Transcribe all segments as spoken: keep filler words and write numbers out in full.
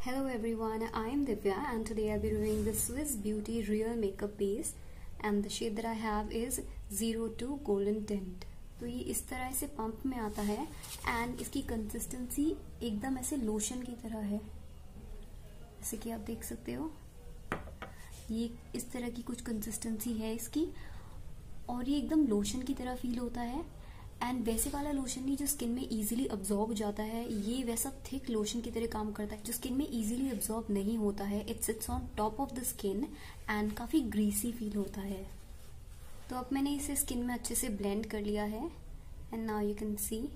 Hello everyone, I am Divya and today I'll be reviewing the Swiss Beauty Real Makeup Base and the shade that I have is zero two Golden Tint। तो ये इस तरह से pump में आता है and इसकी consistency एकदम ऐसे लोशन की तरह है, जैसे कि आप देख सकते हो। ये इस तरह की कुछ कंसिस्टेंसी है इसकी और ये एकदम लोशन की तरह फील होता है। एंड वैसे वाला लोशन नहीं जो स्किन में इजीली अब्जॉर्ब हो जाता है, ये वैसा थिक लोशन की तरह काम करता है जो स्किन में इजीली अब्जॉर्ब नहीं होता है। It sits on top of the skin and काफी ग्रीसी फील होता है। तो अब मैंने इसे स्किन में अच्छे से ब्लेंड कर लिया है and now you can see,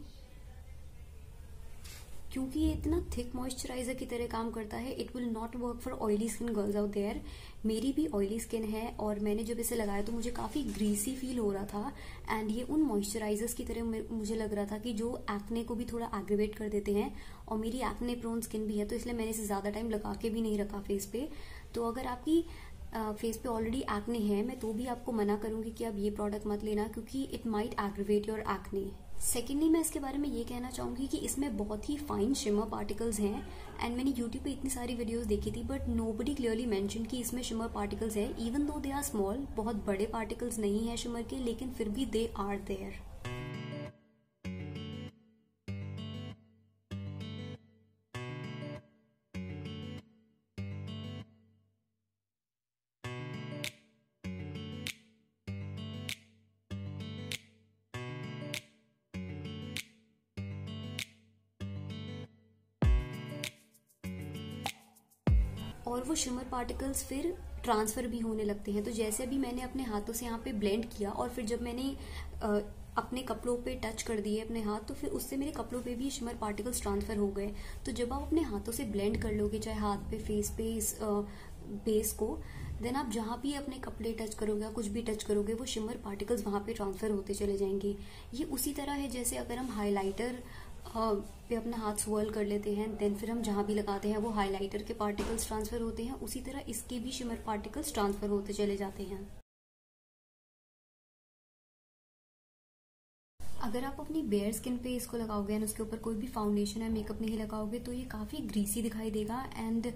क्योंकि ये इतना थिक मॉइस्चराइजर की तरह काम करता है, it will not work for oily skin girls out there. मेरी भी ऑयली स्किन है और मैंने जब इसे लगाया तो मुझे काफी ग्रीसी फील हो रहा था एंड ये उन मॉइस्चराइजर्स की तरह मुझे लग रहा था कि जो एक्ने को भी थोड़ा एग्रीवेट कर देते हैं। और मेरी एक्ने प्रोन स्किन भी है तो इसलिए मैंने इसे ज्यादा टाइम लगा के भी नहीं रखा फेस पे। तो अगर आपकी फेस पे ऑलरेडी एक्ने है, मैं तो भी आपको मना करूंगी कि आप ये प्रोडक्ट मत लेना, क्योंकि it might aggravate your acne. Secondly मैं इसके बारे में ये कहना चाहूंगी कि इसमें बहुत ही फाइन शिमर पार्टिकल्स हैं एंड मैंने यूट्यूब पे इतनी सारी वीडियोस देखी थी बट नोबडी क्लियरली मेंशन कि इसमें शिमर पार्टिकल्स है। Even though they are small, बहुत बड़े पार्टिकल्स नहीं है शिमर के, लेकिन फिर भी दे आर देयर। और वो शिमर पार्टिकल्स फिर ट्रांसफर भी होने लगते हैं। तो जैसे अभी मैंने अपने हाथों से यहाँ पे ब्लेंड किया और फिर जब मैंने आ, अपने कपड़ों पे टच कर दिए अपने हाथ, तो फिर उससे मेरे कपड़ों पे भी शिमर पार्टिकल्स ट्रांसफर हो गए। तो जब आप अपने हाथों से ब्लेंड कर लोगे, चाहे हाथ पे, फेस पे, इस बेस को, देन आप जहाँ भी अपने कपड़े टच करोगे या कुछ भी टच करोगे वो शिमर पार्टिकल्स वहां पे ट्रांसफर होते चले जाएंगे। ये उसी तरह है जैसे अगर हम हाईलाइटर पे अपना हाथ स्वर्ल कर लेते हैं, देन फिर हम जहां भी लगाते हैं वो हाइलाइटर के पार्टिकल्स ट्रांसफर होते हैं, उसी तरह इसके भी शिमर पार्टिकल्स ट्रांसफर होते चले जाते हैं। अगर आप अपनी बेयर स्किन पे इसको लगाओगे एंड उसके ऊपर कोई भी फाउंडेशन या मेकअप नहीं लगाओगे तो ये काफी ग्रीसी दिखाई देगा एंड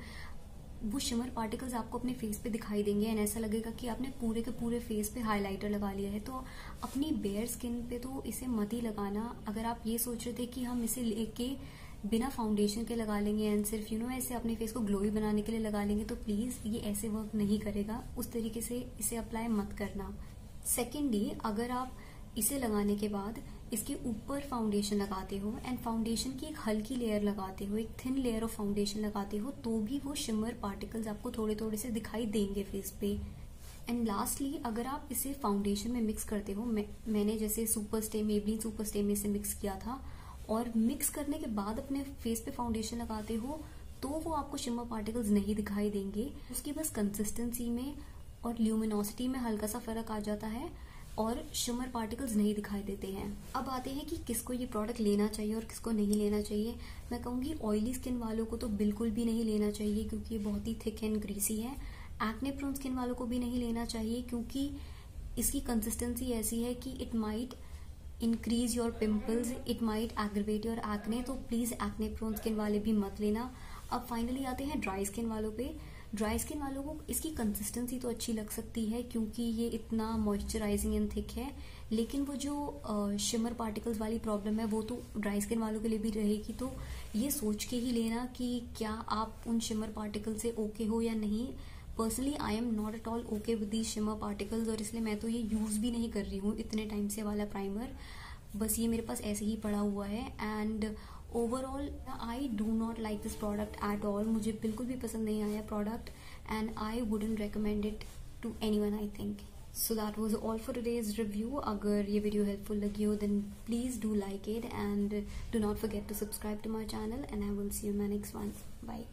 वो शिमर पार्टिकल्स आपको अपने फेस पे दिखाई देंगे एंड ऐसा लगेगा कि आपने पूरे के पूरे फेस पे हाइलाइटर लगा लिया है। तो अपनी बेयर स्किन पे तो इसे मत ही लगाना। अगर आप ये सोच रहे थे कि हम इसे लेके बिना फाउंडेशन के लगा लेंगे एंड सिर्फ यू नो ऐसे अपने फेस को ग्लोई बनाने के लिए लगा लेंगे, तो प्लीज ये ऐसे वर्क नहीं करेगा। उस तरीके से इसे अप्लाई मत करना। सेकेंडली, अगर आप इसे लगाने के बाद इसके ऊपर फाउंडेशन लगाते हो एंड फाउंडेशन की एक हल्की लेयर लगाते हो, एक थिन लेयर ऑफ फाउंडेशन लगाते हो, तो भी वो शिमर पार्टिकल्स आपको थोड़े थोड़े से दिखाई देंगे फेस पे। एंड लास्टली, अगर आप इसे फाउंडेशन में मिक्स करते हो, मैं, मैंने जैसे super stay Maybelline super stay में इसे मिक्स किया था, और मिक्स करने के बाद अपने फेस पे फाउंडेशन लगाते हो तो वो आपको शिमर पार्टिकल्स नहीं दिखाई देंगे। उसकी बस कंसिस्टेंसी में और ल्यूमिनोसिटी में हल्का सा फर्क आ जाता है और शिमर पार्टिकल्स नहीं दिखाई देते हैं। अब आते हैं कि किसको ये प्रोडक्ट लेना चाहिए और किसको नहीं लेना चाहिए। मैं कहूंगी ऑयली स्किन वालों को तो बिल्कुल भी नहीं लेना चाहिए क्योंकि ये बहुत ही थिक एंड ग्रीसी है। एक्ने प्रोन स्किन वालों को भी नहीं लेना चाहिए क्योंकि इसकी कंसिस्टेंसी ऐसी है कि it might increase your pimples, it might aggravate your acne. तो प्लीज एक्ने प्रोन स्किन वाले भी मत लेना। अब फाइनली आते हैं ड्राई स्किन वालों पे। ड्राई स्किन वालों को इसकी कंसिस्टेंसी तो अच्छी लग सकती है क्योंकि ये इतना मॉइस्चराइजिंग एंड थिक है, लेकिन वो जो शिमर पार्टिकल्स वाली प्रॉब्लम है वो तो ड्राई स्किन वालों के लिए भी रहेगी। तो ये सोच के ही लेना कि क्या आप उन शिमर पार्टिकल से ओके हो या नहीं। Personally I am not at all okay with these shimmer particles और इसलिए मैं तो ये यूज भी नहीं कर रही हूँ इतने टाइम से वाला प्राइमर। बस ये मेरे पास ऐसे ही पड़ा हुआ है and overall I do not like this product at all. मुझे बिल्कुल भी पसंद नहीं आया product and I wouldn't recommend it to anyone I think. So that was all for today's review. अगर ये वीडियो हेल्पफुल लगी हो then please do like it and do not forget to subscribe to my channel and I will see you in my next one. Bye.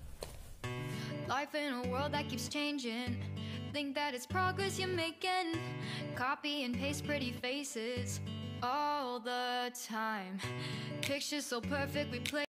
Life in a world that keeps changing, think that it's progress you're making, copy and paste pretty faces all the time, pictures so perfect we play